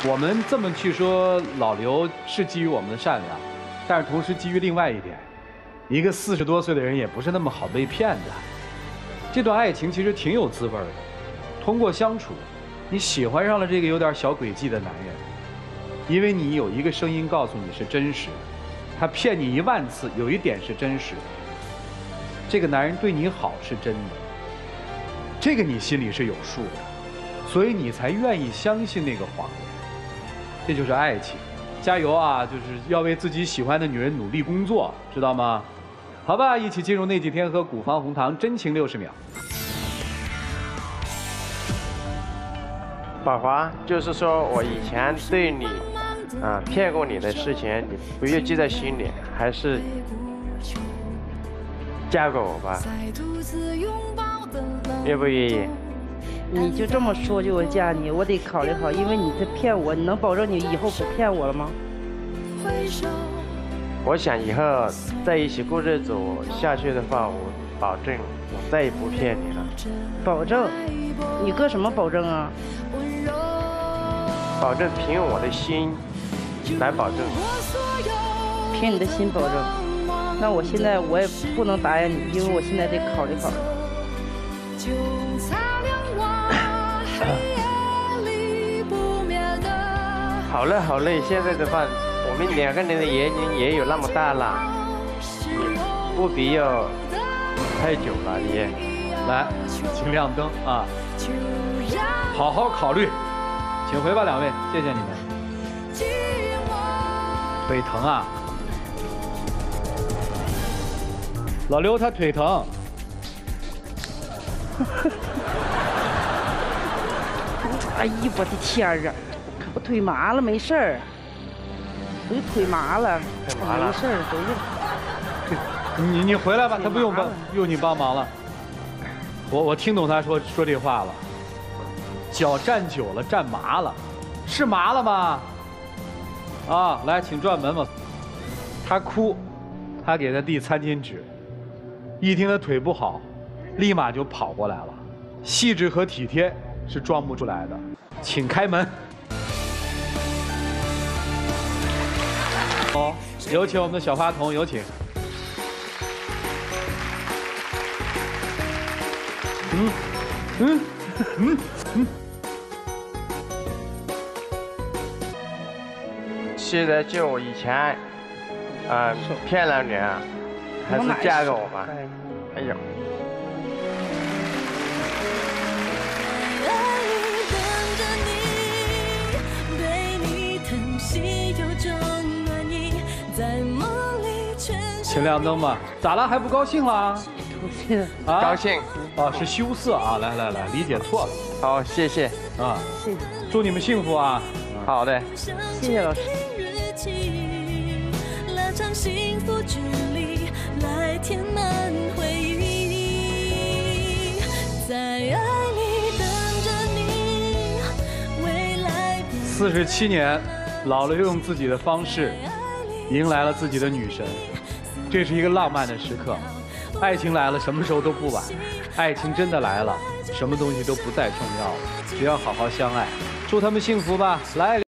我们这么去说老刘是基于我们的善良，但是同时基于另外一点，一个40多岁的人也不是那么好被骗的。这段爱情其实挺有滋味的，通过相处，你喜欢上了这个有点小诡计的男人，因为你有一个声音告诉你是真实的，他骗你1万次，有一点是真实的，这个男人对你好是真的，这个你心里是有数的，所以你才愿意相信那个谎言。这就是爱情，加油啊！就是要为自己喜欢的女人努力工作，知道吗？好吧，一起进入那几天和古方红糖真情60秒。 宝华，就是说我以前对你，骗过你的事情，你不要记在心里，还是嫁给我吧，愿不愿意？ 你就这么说就嫁你，我得考虑好，因为你在骗我，你能保证你以后不骗我了吗？ 我想以后在一起过日子下去的话，我保证我再也不骗你了。 保证？你个什么保证啊？ 保证凭我的心来保证。 凭你的心保证？那我现在我也不能答应你，因为我现在得考虑考虑。 好了好了，现在的话，我们2个人的年龄也有那么大了，你不必要太久了，你来，请亮灯啊！好好考虑，请回吧，2位，谢谢你们。腿疼啊，老刘他腿疼。 哎呀，我的天啊！我腿麻了，没事儿。我腿麻了，没事儿，都是。 你回来吧，他不用你帮忙了。我听懂他说这话了。脚站久了，站麻了，是麻了吗？啊，来，请转门吧。他哭，他给他递餐巾纸，一听他腿不好，立马就跑过来了。细致和体贴是装不出来的，请开门。好，有请我们的小花童，有请。 现在就我以前，骗了你，还是嫁给我吧？哎呦。 请亮灯吧。咋了？还不高兴了？ 高兴啊？ 高兴。 哦，是羞涩啊！来，理解错了。 好，谢谢。 啊， 谢谢。 祝你们幸福啊！ 好的， 谢谢老师。 47年，老刘用自己的方式迎来了自己的女神，这是一个浪漫的时刻。爱情来了，什么时候都不晚；爱情真的来了，什么东西都不再重要了。只要好好相爱，祝他们幸福吧！来。